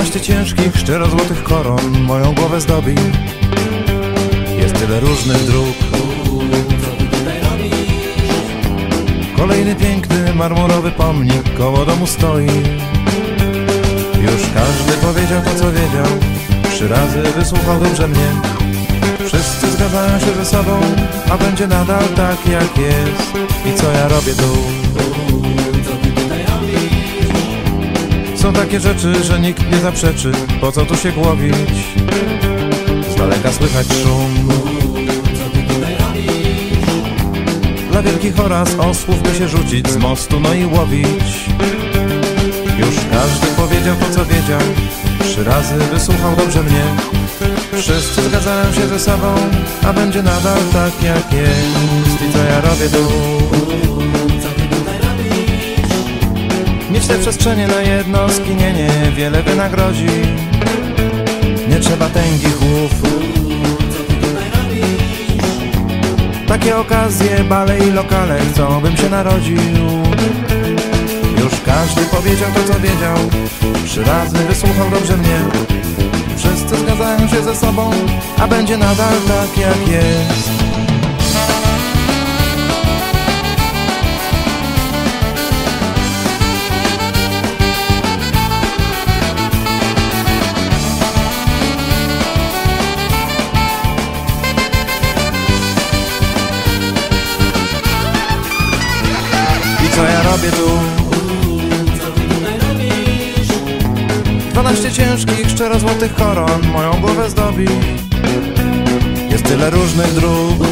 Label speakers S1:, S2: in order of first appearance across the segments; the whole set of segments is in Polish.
S1: 12 ciężkich, szczerozłotych koron moją głowę zdobi. Jest tyle różnych dróg. Kolejny piękny, marmurowy pomnik koło domu stoi. Już każdy powiedział to, co wiedział. 3 razy wysłuchał dobrze mnie. Wszyscy zgadzają się ze sobą, a będzie nadal tak jak jest. I co ja robię tu? Są takie rzeczy, że nikt nie zaprzeczy. Po co tu się głowić? Z daleka słychać szum. Dla wielkich oraz osłów by się rzucić z mostu, no i łowić. Już każdy powiedział to, co wiedział. 3 razy wysłuchał dobrze mnie. Wszyscy zgadzają się ze sobą, a będzie nadal tak jak jest. I co ja robię tu? Mieć te przestrzenie na jedno skinienie wiele wynagrodzi. Nie trzeba tęgich głów. Takie okazje, bale i lokale chcą, bym się narodził. Już każdy powiedział to, co wiedział. 3 razy wysłuchał dobrze mnie. Wszyscy zgadzają się ze sobą, a będzie nadal tak jak jest. I co ja robię tu? 12 ciężkich, szczerozłotych koron moją głowę zdobi. Jest tyle różnych dróg.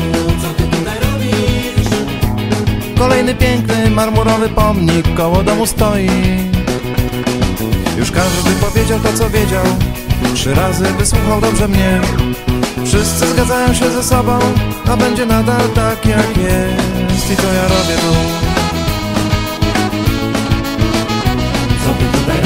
S1: Kolejny piękny, marmurowy pomnik koło domu stoi. Już każdy powiedział to, co wiedział. 3 razy wysłuchał dobrze mnie. Wszyscy zgadzają się ze sobą, a będzie nadal tak jak jest. I co ja robię tu?